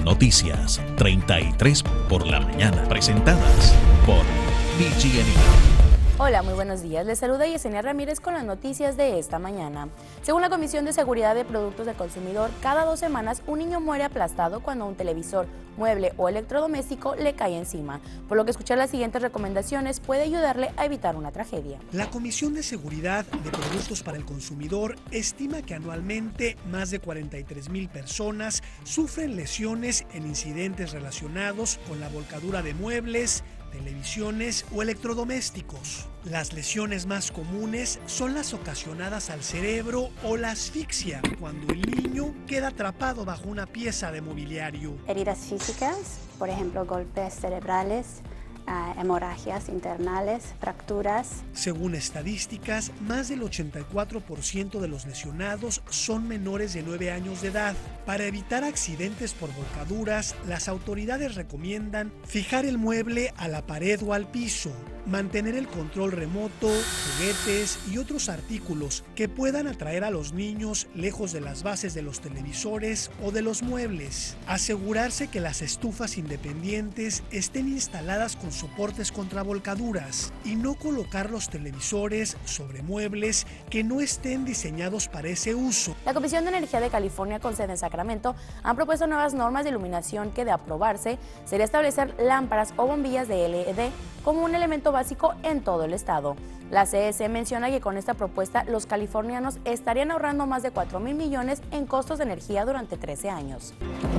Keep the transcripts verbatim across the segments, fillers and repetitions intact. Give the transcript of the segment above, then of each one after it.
Noticias treinta y tres por la mañana, presentadas por P G and E. Hola, muy buenos días. Les saluda Yesenia Ramírez con las noticias de esta mañana. Según la Comisión de Seguridad de Productos del Consumidor, cada dos semanas un niño muere aplastado cuando un televisor, mueble o electrodoméstico le cae encima, por lo que escuchar las siguientes recomendaciones puede ayudarle a evitar una tragedia. La Comisión de Seguridad de Productos para el Consumidor estima que anualmente más de cuarenta y tres mil personas sufren lesiones en incidentes relacionados con la volcadura de muebles, televisiones o electrodomésticos. Las lesiones más comunes son las ocasionadas al cerebro o la asfixia, cuando el niño queda atrapado bajo una pieza de mobiliario. Heridas físicas, por ejemplo, golpes cerebrales, Uh, hemorragias internales, fracturas. Según estadísticas, más del ochenta y cuatro por ciento de los lesionados son menores de nueve años de edad. Para evitar accidentes por volcaduras, las autoridades recomiendan fijar el mueble a la pared o al piso, mantener el control remoto, juguetes y otros artículos que puedan atraer a los niños lejos de las bases de los televisores o de los muebles. Asegurarse que las estufas independientes estén instaladas con soportes contra volcaduras y no colocar los televisores sobre muebles que no estén diseñados para ese uso. La Comisión de Energía de California, con sede en Sacramento, han propuesto nuevas normas de iluminación que, de aprobarse, sería establecer lámparas o bombillas de L E D como un elemento básico en todo el estado. La C S menciona que con esta propuesta los californianos estarían ahorrando más de cuatro mil millones en costos de energía durante trece años.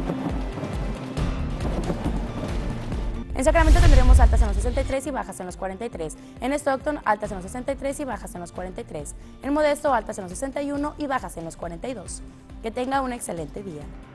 En Sacramento tendremos altas en los sesenta y tres y bajas en los cuarenta y tres. En Stockton, altas en los sesenta y tres y bajas en los cuarenta y tres. En Modesto, altas en los sesenta y uno y bajas en los cuarenta y dos. Que tenga un excelente día.